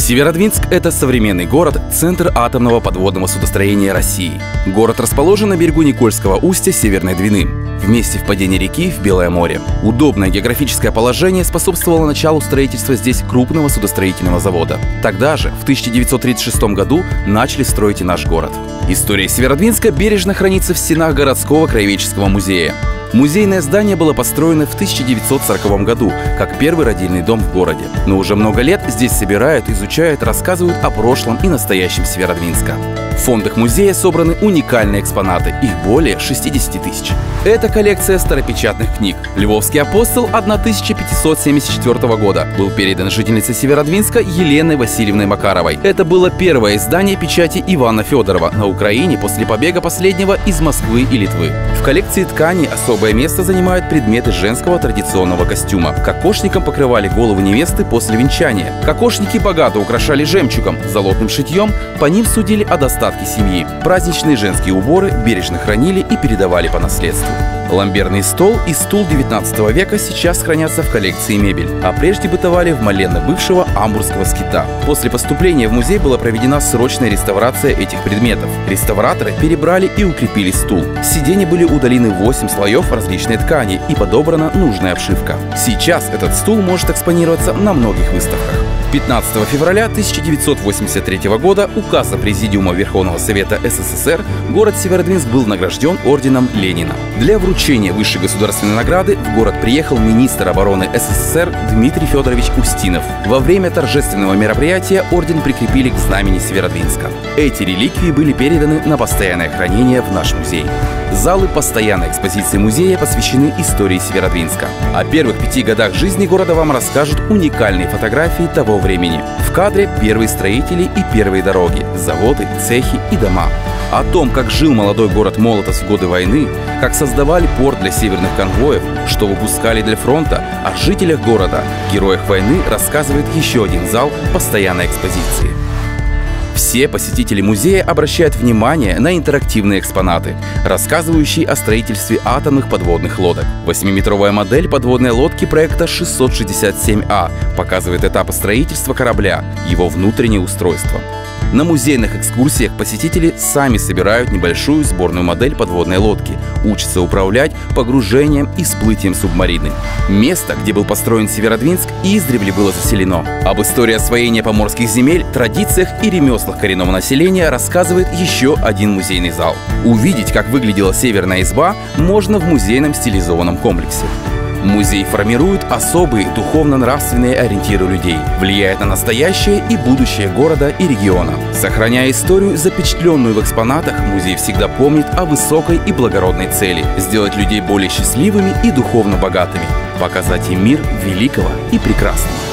Северодвинск – это современный город, центр атомного подводного судостроения России. Город расположен на берегу Никольского устья Северной Двины, в месте впадения реки в Белое море. Удобное географическое положение способствовало началу строительства здесь крупного судостроительного завода. Тогда же, в 1936 году, начали строить и наш город. История Северодвинска бережно хранится в стенах городского краеведческого музея. Музейное здание было построено в 1940 году, как первый родильный дом в городе. Но уже много лет здесь собирают, изучают, рассказывают о прошлом и настоящем Северодвинска. В фондах музея собраны уникальные экспонаты, их более 60 тысяч. Это коллекция старопечатных книг. «Львовский апостол» 1574 года был передан жительнице Северодвинска Еленой Васильевной Макаровой. Это было первое издание печати Ивана Федорова на Украине после побега последнего из Москвы и Литвы. В коллекции тканей особое место занимают предметы женского традиционного костюма. Кокошником покрывали голову невесты после венчания. Кокошники богато украшали жемчугом, золотным шитьем, по ним судили о достатке семьи. Праздничные женские уборы бережно хранили и передавали по наследству. Ламберный стол и стул 19 века сейчас хранятся в коллекции мебель, а прежде бытовали в молельно бывшего амбурского скита. После поступления в музей была проведена срочная реставрация этих предметов. Реставраторы перебрали и укрепили стул. С сидений были удалены 8 слоев различной ткани и подобрана нужная обшивка. Сейчас этот стул может экспонироваться на многих выставках. 15 февраля 1983 года указом Президиума Верховного Совета СССР город Северодвинск был награжден орденом Ленина. Для вручения высшей государственной награды в город приехал министр обороны СССР Дмитрий Федорович Устинов. Во время торжественного мероприятия орден прикрепили к знамени Северодвинска. Эти реликвии были переданы на постоянное хранение в наш музей. Залы постоянной экспозиции музея посвящены истории Северодвинска. О первых 5 годах жизни города вам расскажут уникальные фотографии того времени. В кадре первые строители и первые дороги, заводы, цехи и дома. О том, как жил молодой город Молотов в годы войны, как создавали порт для северных конвоев, что выпускали для фронта, о жителях города, героях войны рассказывает еще один зал постоянной экспозиции. Все посетители музея обращают внимание на интерактивные экспонаты, рассказывающие о строительстве атомных подводных лодок. 8-метровая модель подводной лодки проекта 667А показывает этапы строительства корабля, его внутреннее устройство. На музейных экскурсиях посетители сами собирают небольшую сборную модель подводной лодки, учатся управлять погружением и всплытием субмарины. Место, где был построен Северодвинск, издревле было заселено. Об истории освоения поморских земель, традициях и ремеслах коренного населения рассказывает еще один музейный зал. Увидеть, как выглядела Северная изба, можно в музейном стилизованном комплексе. Музей формирует особые духовно-нравственные ориентиры людей, влияет на настоящее и будущее города и региона. Сохраняя историю, запечатленную в экспонатах, музей всегда помнит о высокой и благородной цели – сделать людей более счастливыми и духовно богатыми, показать им мир великого и прекрасного.